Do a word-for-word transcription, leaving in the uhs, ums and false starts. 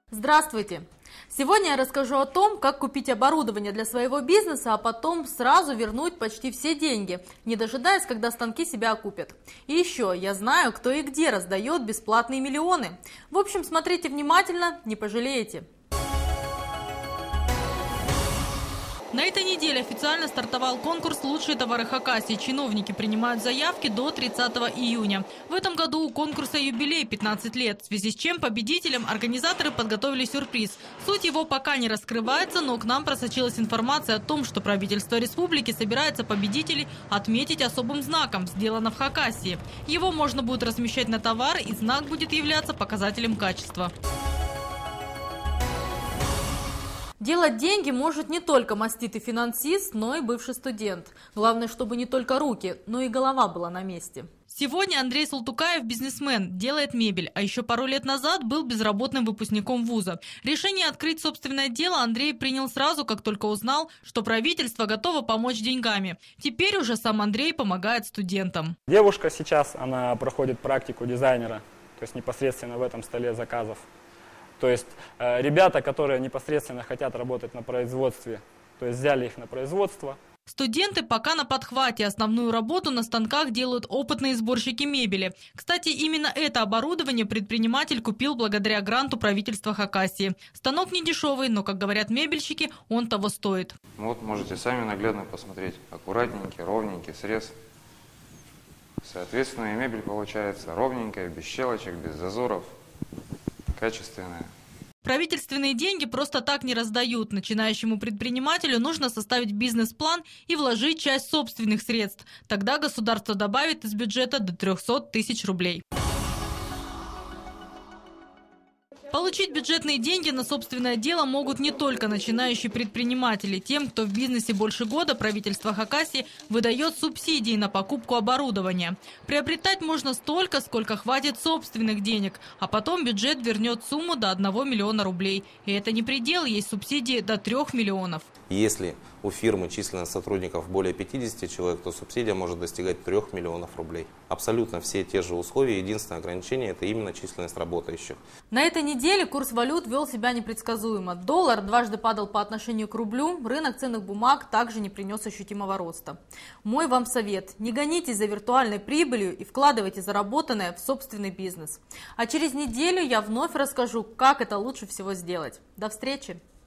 Здравствуйте! Сегодня я расскажу о том, как купить оборудование для своего бизнеса, а потом сразу вернуть почти все деньги, не дожидаясь, когда станки себя окупят. И еще, я знаю, кто и где раздает бесплатные миллионы. В общем, смотрите внимательно, не пожалеете. На этой неделе официально стартовал конкурс «Лучшие товары Хакасии». Чиновники принимают заявки до тридцатого июня. В этом году у конкурса юбилей пятнадцать лет, в связи с чем победителям организаторы подготовили сюрприз. Суть его пока не раскрывается, но к нам просочилась информация о том, что правительство республики собирается победителей отметить особым знаком, сделано в Хакасии. Его можно будет размещать на товар, и знак будет являться показателем качества. Делать деньги может не только маститый финансист, но и бывший студент. Главное, чтобы не только руки, но и голова была на месте. Сегодня Андрей Салтукаев – бизнесмен, делает мебель, а еще пару лет назад был безработным выпускником вуза. Решение открыть собственное дело Андрей принял сразу, как только узнал, что правительство готово помочь деньгами. Теперь уже сам Андрей помогает студентам. Девушка сейчас, она проходит практику дизайнера, то есть непосредственно в этом столе заказов. То есть э, ребята, которые непосредственно хотят работать на производстве, то есть взяли их на производство. Студенты пока на подхвате. Основную работу на станках делают опытные сборщики мебели. Кстати, именно это оборудование предприниматель купил благодаря гранту правительства Хакасии. Станок не дешевый, но, как говорят мебельщики, он того стоит. Вот можете сами наглядно посмотреть. Аккуратненький, ровненький срез. Соответственно, и мебель получается ровненькая, без щелочек, без зазоров. Качественная. Правительственные деньги просто так не раздают. Начинающему предпринимателю нужно составить бизнес-план и вложить часть собственных средств. Тогда государство добавит из бюджета до трёхсот тысяч рублей. Получить бюджетные деньги на собственное дело могут не только начинающие предприниматели. Тем, кто в бизнесе больше года, правительство Хакасии выдает субсидии на покупку оборудования. Приобретать можно столько, сколько хватит собственных денег, а потом бюджет вернет сумму до одного миллиона рублей. И это не предел, есть субсидии до трёх миллионов. Если у фирмы численность сотрудников более пятидесяти человек, то субсидия может достигать трёх миллионов рублей. Абсолютно все те же условия, единственное ограничение – это именно численность работающих. На этой неделе курс валют вел себя непредсказуемо. Доллар дважды падал по отношению к рублю, рынок ценных бумаг также не принес ощутимого роста. Мой вам совет – не гонитесь за виртуальной прибылью и вкладывайте заработанное в собственный бизнес. А через неделю я вновь расскажу, как это лучше всего сделать. До встречи!